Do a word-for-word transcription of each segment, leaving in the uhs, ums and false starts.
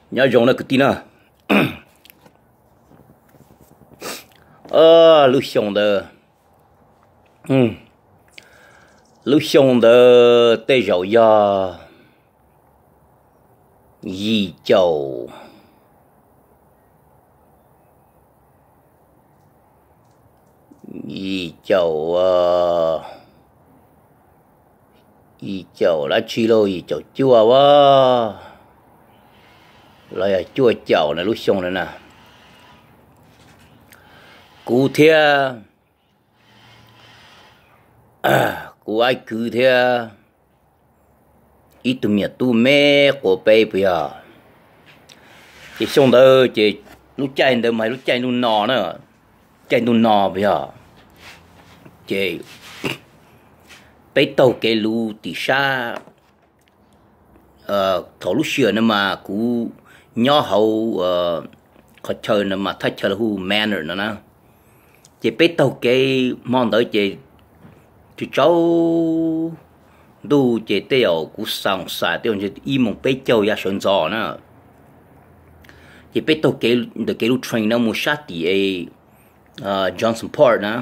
nhớ dùng là cái tin à ờ lúc xong đó ừ lúc xong đó tây rau ya yi châu yi châu ờ yi châu là chi lô yi châu chua quá lại chua châu này lúc xong rồi nè cụ thể à cụ ai cụ thể ít tụi miệt tụi mẹ của bé bây giờ chỉ xong đó chỉ lúc chạy đó mà lúc chạy lúc nọ nữa chạy lúc nọ bây giờ chỉ bé tàu cái lú tỉ sa ờ thầu lúc xưa nữa mà cú nhỏ hậu ờ khó chơi nữa mà thay chơi là hu manner nữa nè chỉ bé tàu cái món đó chỉ chỉ cháu đủ chỉ tiêu cú sang sai tiêu chỉ im mong bé cháu ya sơn giò nữa chỉ bé tàu cái được cái lúc train nó mua sát thì ấy Johnson Port nữa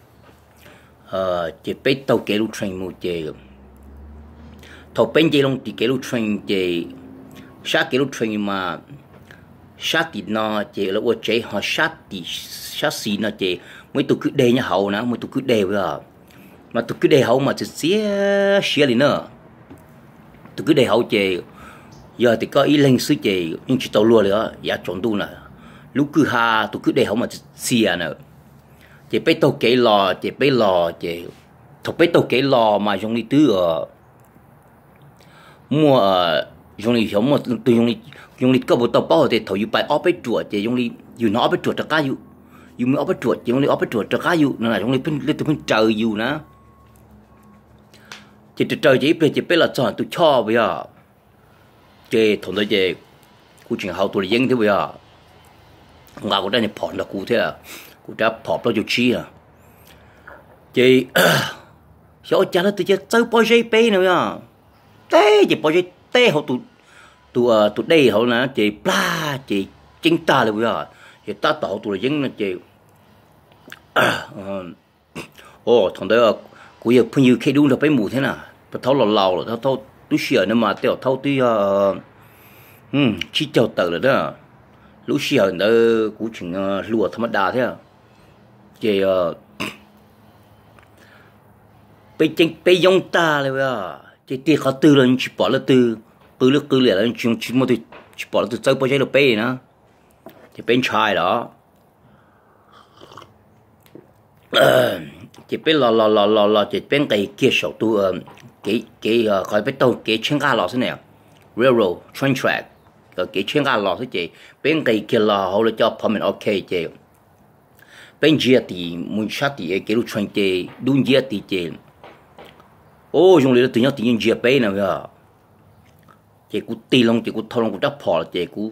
ờ chỉ bé tàu cái lúc train mua chỉ thầu bên chỉ long thì cái lúc train chỉ sát cái lúc train mà sát thì nó chỉ là ở chế họ sát thì sát xì nó chỉ mấy tụi cứ đề nhà hậu nữa mấy tụi cứ đề bây giờ mà tụi cứ đề hậu mà chỉ xía xía đi nữa tụi cứ đề hậu chỉ giờ thì có ý lên xứ chỉ nhưng chỉ tàu lúa nữa giá chọn tu nè lúc cứ ha tụi cứ đề hậu mà chỉ xía nữa chỉ biết tàu cái lò chỉ biết lò chỉ thuộc biết tàu cái lò mà dùng đi tứ ở mua dùng đi giống một từ dùng đi dùng đi có bộ tàu bao thì thầu dùng bài ốp bếp chuột chỉ dùng đi dùng nó ốp bếp chuột cho cá dụ dùng ốp bếp chuột dùng đi ốp bếp chuột cho cá dụ nên là dùng đi bên lên từ bên trời dụ nữa chỉ từ trời chỉ biết chỉ biết là chọn từ cho bây giờ chỉ thằng đó chỉ cú chuyện hậu tuổi dân thế bây giờ ngài cũng đang nhập phòn là cú thế à cú đã phọp nó chịu chi à chỉ số cha nó từ chơi chơi bao giây pe nữa à té chỉ bao giây té họ tụ tụ tụ đây họ nè chỉ pla chỉ chính ta là bây giờ chỉ ta tạo tụ là dân là chỉ ô thằng đó cú giờ phun nhiều khi đúng là phải mù thế nào phải thâu lò lò rồi thâu thâu túi sữa nữa mà tiểu thâu túi um chỉ chào tờ rồi đó lúc sữa đó cú chuyện lúa thâm đa thế à chỉ bây chính bây giống ta là bây giờ chỉ tiền họ từ lên chỉ bỏ là từ từ lúc từ liền là chỉ chỉ một thì chỉ bỏ là từ chơi bao nhiêu là bây nữa chỉ bên trái đó chỉ bên lò lò lò lò lò chỉ bên cái kia sầu tu cái cái khỏi bên tàu cái chuyên gia lò thế này railroad train track cái chuyên gia lò thế chị bên cái kia lò họ là cho permit ok chị bên kia thì muốn sát thì cái lúc train chị đúng kia thì chị ô dùng để tự nhiên tự nhiên chia bê nào vậy chị cũng tì lông chị cũng thâu lông cũng đắp phò chị cũng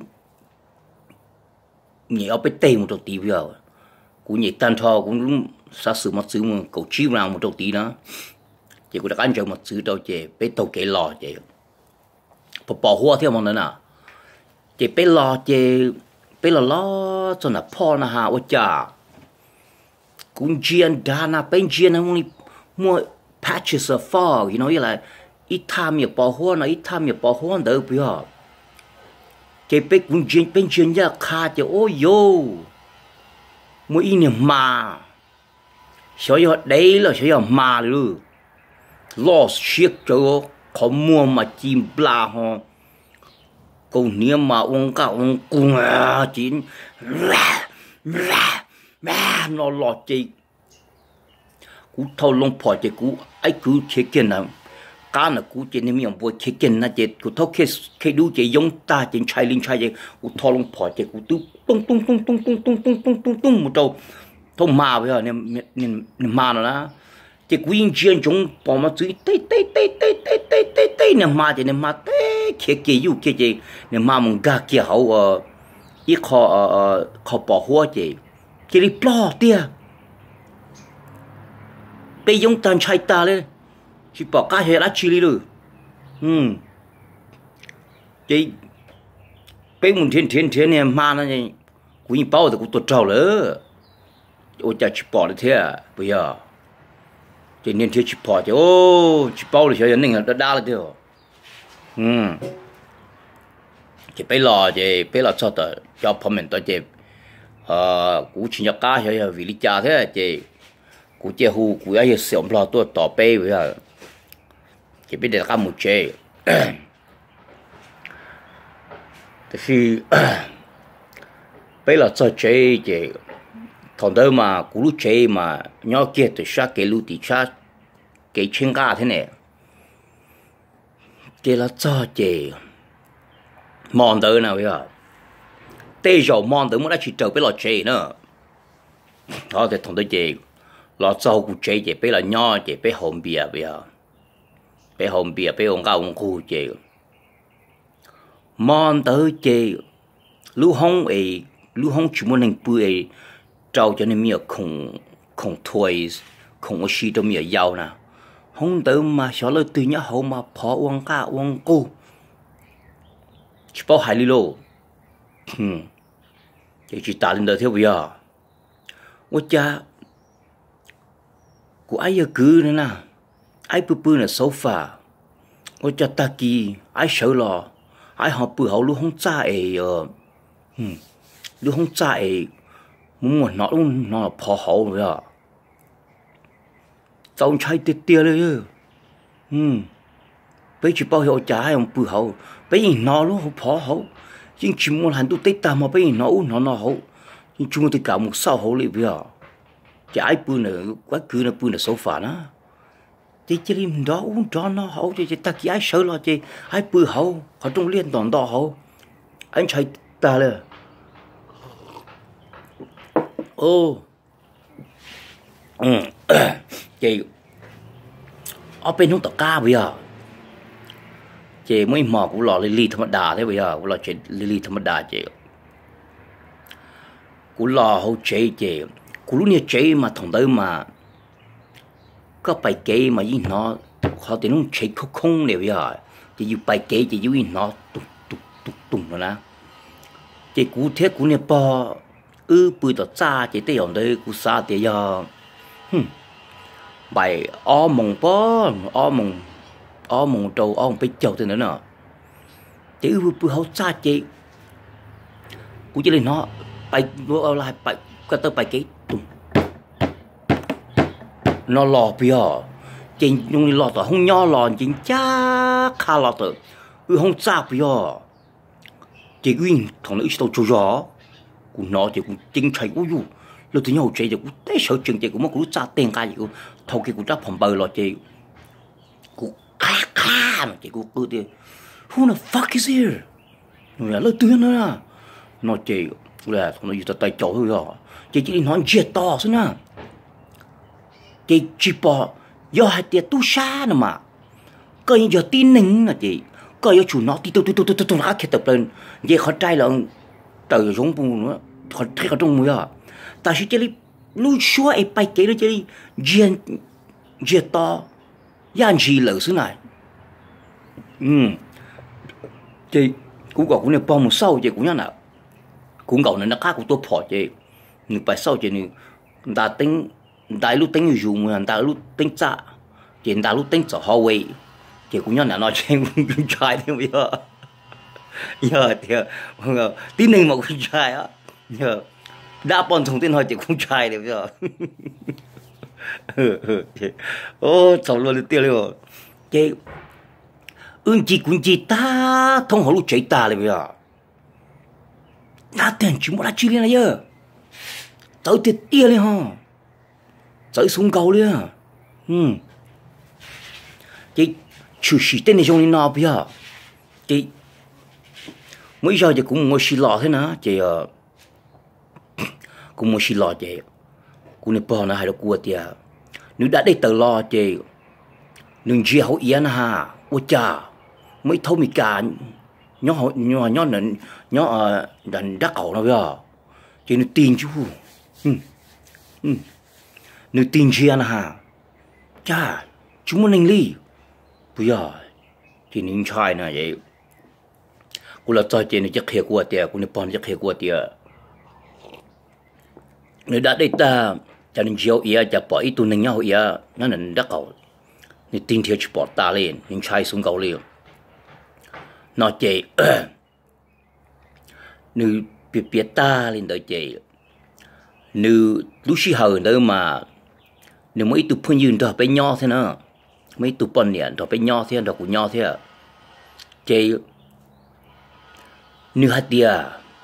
nhảy ở bên tây một đầu tí bây cũng nhảy tan thò cũng sát sử một chữ một cầu chiếu nào một đầu tí đó chị cũng đã ăn cho một chữ đâu chị bên tàu cái lò chị bỏ bỏ hoa theo mong nữa nào chị bên lò chị bên lò lò cho nó phò nó hà ôi chà cũng chiên đa na bên chiên không mua patches of fog, you know, you're like, ít tham nhiều bỏ hoa nó ít tham nhiều bỏ hoa đỡ bây giờ, cái bên cũng chuyên bên chuyên gia khá cho ôi yo, mỗi ý niệm mà, sở giờ đấy là sở giờ mà luôn, lost shit cho không mua mà chim bla ho, còn nếu mà ông cả ông cùng à chín, nó lọt chị cú thâu lông phò chị cú ấy cú chế kiến nào cá là cú chế nên miệng bôi chế kiến là chị cú thâu khi khi đu chị giống ta chị chạy lên chạy chị cú thâu lông phò chị cú tu tung tung tung tung tung tung tung tung tung tung một đầu thâu mà bây giờ nên nên mà nó là chị cú yên chiến chúng bỏ mà chửi tê tê tê tê tê tê tê tê nên mà chị nên mà tê kia kia yêu kia chị nên mà mình gà kia hậu ờ ít khó ờ khó bỏ hoa chị chị đi bỏ tia bây giờ tan chạy ta lên chỉ bỏ cá hết lá chili rồi, ừm, chị bé muốn thiên thiên thiên này mà nó như cú như bao thì cú tuột trâu nữa ôi cha chỉ bỏ được thế à bây giờ chỉ nên thiên chỉ bỏ chứ ô chỉ bao thì chơi nên là đa là thế ừ chỉ bé lò chỉ bé lò cho tờ cho phong mình tờ chỉ ờ cú chỉ nhắc cá chơi vì lý cha thế chỉ cú chơi hu cú ấy sớm lo tôi tỏ bé bây giờ chỉ biết để cá một chơi thì bây giờ cho chơi thì thằng đó mà cú lúc chơi mà nhỏ kia thì sao cái lúc thì sao cái chuyện cả thế này thì là cho chơi mòn tới nào bây giờ tê rồi mòn tới mới đã chỉ chờ bây giờ chơi nữa đó thì thằng đó chơi là cho cú chơi thì bây giờ nhỏ thì bây hôm bia bây giờ bây hôm bia bây ông cao ông cú chơi mòn tới chơi lúc không ấy lúc không chỉ muốn nên bơi ấy trâu cho nên miệng không không thôi không có gì đâu miệng giàu nè không tới mà sao lại từ nhá hậu mà phá uống cả uống cô chỉ bảo hai lô ừm chỉ chỉ ta lên đó theo bây giờ ôi cha của ai giờ cứ nữa nè ai bự bự là sofa ôi cha ta kỳ ai sợ lo ai họ bự hậu lúc không cha ấy ờ ừm lúc không cha ấy muốn nó luôn nó phá hậu rồi à cháu trai tiệt tiệt đấy ừm bây giờ bao nhiêu cha hay ông bự hậu bây giờ nó luôn phá hậu nhưng chỉ muốn hành tu tết ta mà bây giờ nó nó nó hậu nhưng chúng tôi cả một sao hậu lại bây giờ cái ai bự nữa quá cứ nó bự là xấu phản á thì chỉ làm đó uống cho nó hậu thì ta kia ai sợ lo chứ ai bự hậu họ trong liên toàn đó hậu anh trai ta là ô ừ chị ở bên không tao ca bây giờ chị mới mò cũng lò lì thầm đà thế bây giờ cũng lò chuyện lì thầm đà chị cũng lò hậu chế chị cũng lúc như chế mà thằng tới mà có bài kế mà gì nó họ thì nó chế không không này bây giờ chỉ dùng bài kế chỉ dùng nó tụng tụng tụng tụng rồi nè chị cũng thế cũng như bao ư bự tao cha chỉ tới hôm đấy cũng xa thì giờ bài o mồng bó o mồng o mồng trâu o mồng bê trâu thế nữa nè chỉ ư bự hậu cha chị cũng chỉ là nó bài nó lại bài cái tao bài kế tụng nó lò bia chị nhung lò tao không nhỏ lò chính cha khá lò tao ư không cha bia chị quyên thằng nó ít tao cho gió cũng nó thì cũng chính chạy của du lúc thứ nhau chạy thì cũng té sợ chừng chạy cũng mất cũng cha tiền cái gì cũng thâu kia cũng đã phòng bờ lo chị cũng khá khá mà chị cũng cứ đi who the fuck is here người lớn tuyên nữa à nó chị là thằng nó giờ tay chỗ thôi rồi chị chỉ nói chuyện to xí nè chị chỉ bỏ do hai tiệt tu xa nè mà coi giờ tin nín là chị coi giờ chủ nó đi tu tu tu tu tu nó khét tập lên vậy khó trai là từ giống bùn nữa họ thấy họ trong mũi à ta chỉ chơi lui xóa ấy bay kế nó chơi giên giên to yan gì lỡ xứ này ừm chị cũng có cũng này bao một sau chị cũng nhá nào cũng cậu này nó khác của tôi phò chị người bài sau chị người ta tính ta lúc tính dùng người ta lúc tính trả chị ta lúc tính trả họ vậy chị cũng nhá nào nói chuyện cũng trai thế bây giờ giờ thì tí nên mà cũng trai á giờ đã bọn thông tin hỏi chị cũng trai đấy bây giờ ô cháu luôn được tiêu rồi chị ơn chị cũng chị ta thông họ lúc chạy ta đấy bây giờ ta tiền chúng đã chi lên này giờ tới tiệt tia lên ha tới xuống cầu lên ừ chị chủ sĩ tên này trong này nào bây giờ chị mấy giờ chị cũng ngồi xì lọ thế nào chị ờ cũng ngồi xì lọ chị cũng nên bỏ nó hay là cua tiệt nếu đã đây tờ lo chị đừng chia hậu yên ha ôi cha mấy thâu mì cả nhỏ nhỏ nhỏ nền nhỏ ờ đàn đá cẩu nào bây giờ chị nó tin chứ ừ ừ nếu tin chia na ha cha chúng mình ly bây giờ thì nên trai này vậy cú là cho chơi nó chắc hiệu quả tiệt cú nó bòn chắc hiệu quả tiệt nếu đã đây ta cho nên chiếu ý cho bỏ ít tu nên nhau ý nó là đắc cầu nên tin theo bỏ ta lên nên trai xuống cầu liền nó chơi nếu biết biết ta lên tới chơi nếu lúc xí hờ nữa mà nếu mấy tụ phunยืน đó bên nhau thế nào mấy tụ bận nhện đó bên nhau thế đó của nhau thế chơi nếu hạt địa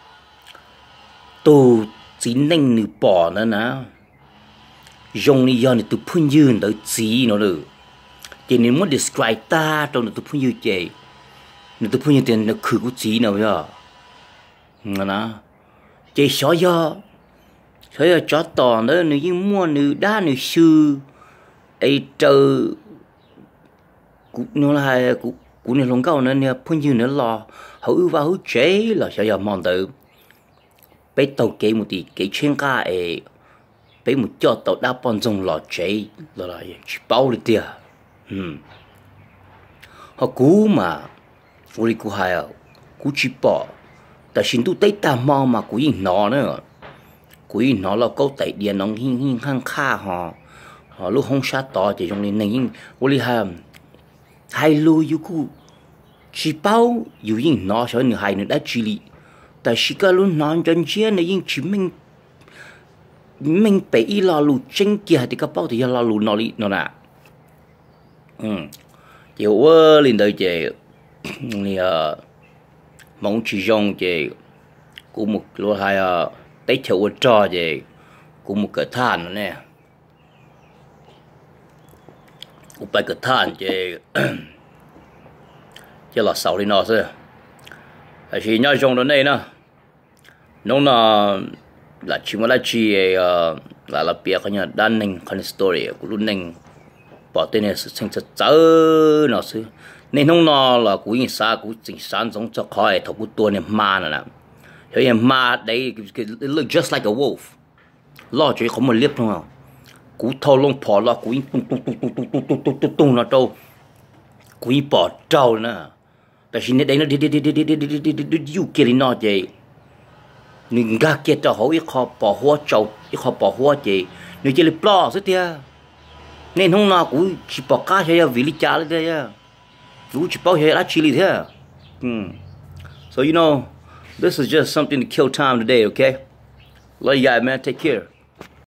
tụ chỉ nên nếu bỏ nữa nè dùng lý do này tụ phun ยืน tới chỉ nó được chơi nếu muốn describe ta trong tụ phun ยืน chơi nếu tụ phun ยืน tiền nó khử của chỉ nào vậy nè chơi xóa do thế là chó tỏ nữa nếu như mua nếu đa nếu sư ấy chờ cũng nó là cũng cũng nên lòng cao nữa nè phun ยืน nữa lo hữu và hữu chế là sao giờ mòn từ bây tàu kế một tí kế chuyên ca ấy bây một cho tàu đa bọn dùng lò chế là là chỉ bao được tiền họ cú mà uri cú hay à cú chỉ bỏ tại xin tu tây ta mò mà cú yên nó nữa cú yên nó là câu tẩy điện nó hin hin hăng kha họ họ lúc không sát to thì trong này này uri hay hay lu yu cú chỉ bao yu yên nó cho người hay nữa đã chỉ lý tại chỉ có luôn nói chân chia này yên chỉ mình mình bị lo lù chân kia thì các bao thì lo lù nó đi nó nè chiều ơi lên đây chị thì mong chỉ dùng chị cũng một lô hai tết chậu trò chị cũng một cái than nữa nè cũng phải cái than chị chứ là sáu đi nó thôi thì nhau dùng đó này nè nó là là chỉ mà là chỉ là là bịa cái nhà đan ninh cái story của luôn ninh bỏ tên này sự sinh chất chớ nó sự nên không nó là của những sao của chính sản giống cho khỏi thầu của tôi này ma nè thế thì ma đấy it look just like a wolf lo chỉ không một liếp thôi à cú thâu lông bỏ lo cú tung tung tung tung tung tung tung tung tung nó trâu cú bỏ trâu nè tại vì đấy nó đi đi đi đi đi đi đi đi đi đi yêu kia nó vậy nhưng gác kia cho họ ít họ bỏ hoa trâu ít họ bỏ hoa vậy nếu chỉ là bỏ thế thì nên không nào cũng chỉ bỏ cá cho vì lý cha đấy đấy cũng chỉ bỏ hết chỉ lý thế so you know this is just something to kill time today okay love you guys man take care